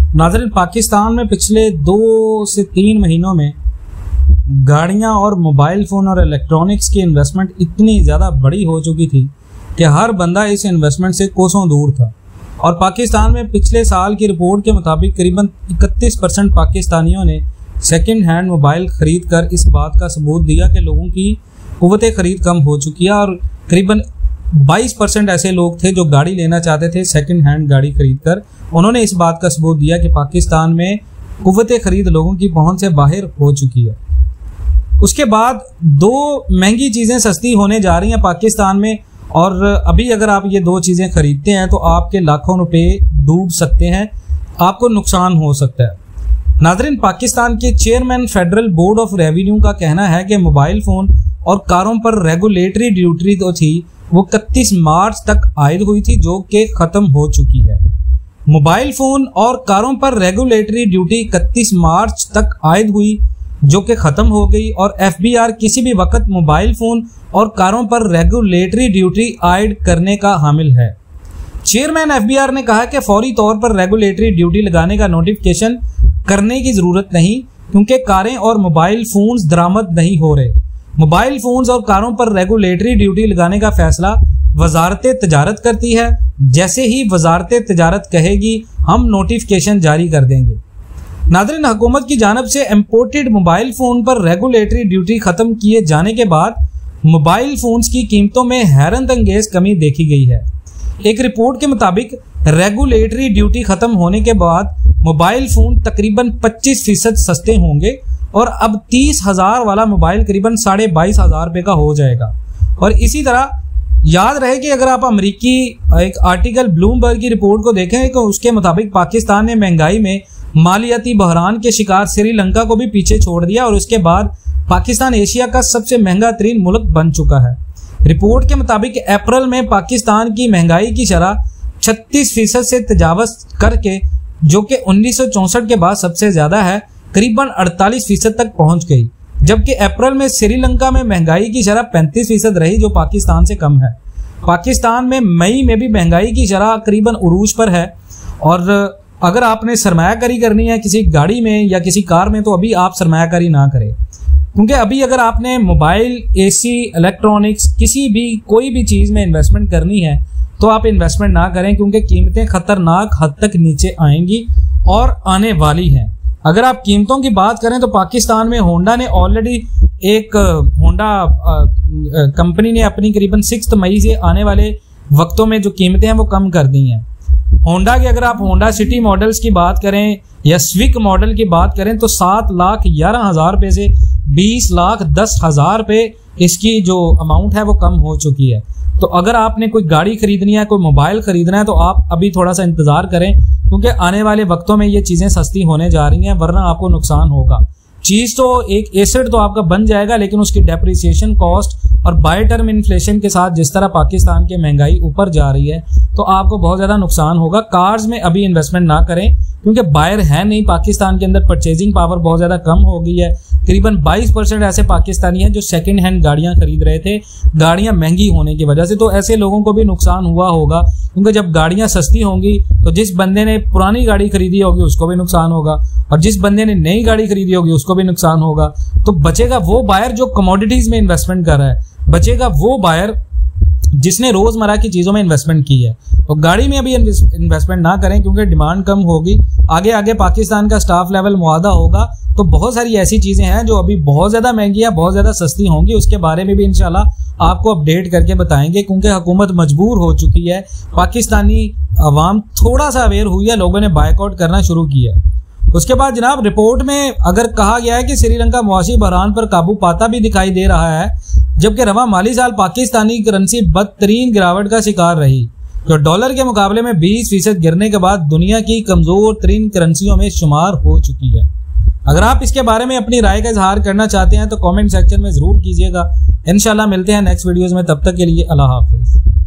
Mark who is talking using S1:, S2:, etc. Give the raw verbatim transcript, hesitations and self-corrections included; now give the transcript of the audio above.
S1: नाज़रीन, पाकिस्तान में पिछले दो से तीन महीनों में गाड़ियां और मोबाइल फ़ोन और इलेक्ट्रॉनिक्स की इन्वेस्टमेंट इतनी ज़्यादा बड़ी हो चुकी थी कि हर बंदा इस इन्वेस्टमेंट से कोसों दूर था। और पाकिस्तान में पिछले साल की रिपोर्ट के मुताबिक करीबन इकतीस परसेंट पाकिस्तानियों ने सेकंड हैंड मोबाइल ख़रीद कर इस बात का सबूत दिया कि लोगों की क़ुव्वत ख़रीद कम हो चुकी है। और करीबन बाईस परसेंट ऐसे लोग थे जो गाड़ी लेना चाहते थे सेकंड हैंड गाड़ी खरीद कर। उन्होंने इस बात का सबूत दिया कि पाकिस्तान में क़ुव्वत ख़रीद लोगों की पहुंच से बाहर हो चुकी है। उसके बाद दो महंगी चीज़ें सस्ती होने जा रही हैं पाकिस्तान में, और अभी अगर आप ये दो चीज़ें खरीदते हैं तो आपके लाखों रुपए डूब सकते हैं, आपको नुकसान हो सकता है। नाज़रीन, पाकिस्तान के chairman federal board of revenue का कहना है कि मोबाइल फ़ोन और कारों पर रेगुलेटरी ड्यूटी तो थी, वो इकतीस मार्च तक आयद हुई थी, जो कि ख़त्म हो चुकी है। मोबाइल फ़ोन और कारों पर रेगुलेटरी ड्यूटी इकतीस मार्च तक आयद हुई, जो कि ख़त्म हो गई, और एफबीआर किसी भी वक्त मोबाइल फ़ोन और कारों पर रेगुलेटरी ड्यूटी आयद करने का हामिल है। चेयरमैन एफबीआर ने कहा कि फौरी तौर पर रेगुलेटरी ड्यूटी लगाने का नोटिफिकेशन करने की ज़रूरत नहीं, क्योंकि कारें और मोबाइल फ़ोन्स दरामद नहीं हो रहे। मोबाइल फ़ोन्स और कारों पर रेगुलेटरी ड्यूटी लगाने का फैसला वजारत तजारत करती है। जैसे ही वजारत तजारत कहेगी हम नोटिफिकेशन जारी कर देंगे। नाज़रीन, हुकूमत की जानिब से इम्पोर्टेड मोबाइल फ़ोन पर रेगुलेटरी ड्यूटी ख़त्म किए जाने के बाद मोबाइल फ़ोन्स की कीमतों में हैरत अंगेज कमी देखी गई है। एक रिपोर्ट के मुताबिक रेगुलेटरी ड्यूटी ख़त्म होने के बाद मोबाइल फ़ोन तकरीबन पच्चीस फीसद सस्ते होंगे और अब तीस हज़ार वाला मोबाइल करीबन साढ़े बाईस हज़ार रुपये का हो जाएगा। और इसी तरह याद रहे कि अगर आप अमेरिकी एक आर्टिकल ब्लूमबर्ग की रिपोर्ट को देखें तो उसके मुताबिक पाकिस्तान ने महंगाई में मालियाती बहरान के शिकार श्रीलंका को भी पीछे छोड़ दिया और उसके बाद पाकिस्तान एशिया का सबसे महंगा तरीन मुल्क बन चुका है। रिपोर्ट के मुताबिक अप्रैल में पाकिस्तान की महंगाई की शरह छत्तीस फीसद से तजावज़ करके, जो कि उन्नीस सौ चौंसठ के बाद सबसे ज़्यादा है, करीबन अड़तालीस फीसद तक पहुंच गई। जबकि अप्रैल में श्रीलंका में महंगाई की शरह पैंतीस फीसद रही, जो पाकिस्तान से कम है। पाकिस्तान में मई में भी महंगाई की शरह करीबन उरूज पर है। और अगर आपने सरमायाकारी करनी है किसी गाड़ी में या किसी कार में तो अभी आप सरमायाकारी ना करें, क्योंकि अभी अगर आपने मोबाइल, एसी, इलेक्ट्रॉनिक्स, किसी भी कोई भी चीज़ में इन्वेस्टमेंट करनी है तो आप इन्वेस्टमेंट ना करें, क्योंकि कीमतें ख़तरनाक हद तक नीचे आएंगी और आने वाली हैं। अगर आप कीमतों की बात करें तो पाकिस्तान में होंडा ने ऑलरेडी एक होंडा कंपनी ने अपनी करीबन सिक्स मई से आने वाले वक्तों में जो कीमतें हैं वो कम कर दी हैं। होंडा की अगर आप होंडा सिटी मॉडल्स की बात करें या स्विक मॉडल की बात करें तो सात लाख ग्यारह हज़ार रुपये से बीस लाख दस हज़ार रुपये इसकी जो अमाउंट है वो कम हो चुकी है। तो अगर आपने कोई गाड़ी खरीदनी है, कोई मोबाइल खरीदना है तो आप अभी थोड़ा सा इंतज़ार करें, क्योंकि आने वाले वक्तों में ये चीज़ें सस्ती होने जा रही हैं, वरना आपको नुकसान होगा। चीज़ तो एक एसेट तो आपका बन जाएगा, लेकिन उसकी डेप्रिसिएशन कॉस्ट और बाय टर्म इन्फ्लेशन के साथ जिस तरह पाकिस्तान की महंगाई ऊपर जा रही है तो आपको बहुत ज़्यादा नुकसान होगा। कार्स में अभी इन्वेस्टमेंट ना करें, क्योंकि बायर है नहीं पाकिस्तान के अंदर, परचेजिंग पावर बहुत ज़्यादा कम हो गई है। करीबन बाईस परसेंट ऐसे पाकिस्तानी हैं जो सेकंड हैंड गाड़ियां खरीद रहे थे, गाड़ियां महंगी होने की वजह से। तो ऐसे लोगों को भी नुकसान हुआ होगा, क्योंकि जब गाड़ियां सस्ती होंगी तो जिस बंदे ने पुरानी गाड़ी खरीदी होगी उसको भी नुकसान होगा, और जिस बंदे ने नई गाड़ी खरीदी होगी उसको भी नुकसान होगा। तो बचेगा वो बायर जो कमोडिटीज़ में इन्वेस्टमेंट कर रहा है, बचेगा वो बायर जिसने रोज़मर्रा की चीज़ों में इन्वेस्टमेंट की है। तो गाड़ी में अभी इन्वेस्टमेंट ना करें, क्योंकि डिमांड कम होगी। आगे आगे पाकिस्तान का स्टाफ लेवल मुआदा होगा तो बहुत सारी ऐसी चीज़ें हैं जो अभी बहुत ज़्यादा महंगी है, बहुत ज़्यादा सस्ती होंगी। उसके बारे में भी इंशाल्लाह आपको अपडेट करके बताएंगे, क्योंकि हुकूमत मजबूर हो चुकी है। पाकिस्तानी अवाम थोड़ा सा अवेयर हुई है, लोगों ने बायकॉट करना शुरू किया। उसके बाद जनाब रिपोर्ट में अगर कहा गया है कि श्रीलंका मुआशी बहरान पर काबू पाता भी दिखाई दे रहा है, जबकि रवा माली साल पाकिस्तानी करेंसी बदतरीन गिरावट का शिकार रही, जो डॉलर के मुकाबले में बीस फीसद गिरने के बाद दुनिया की कमज़ोर तरीन करेंसियों में शुमार हो चुकी है। अगर आप इसके बारे में अपनी राय का इजहार करना चाहते हैं तो कमेंट सेक्शन में ज़रूर कीजिएगा। इंशाल्लाह मिलते हैं नेक्स्ट वीडियोज़ में, तब तक के लिए अल्लाह हाफिज़।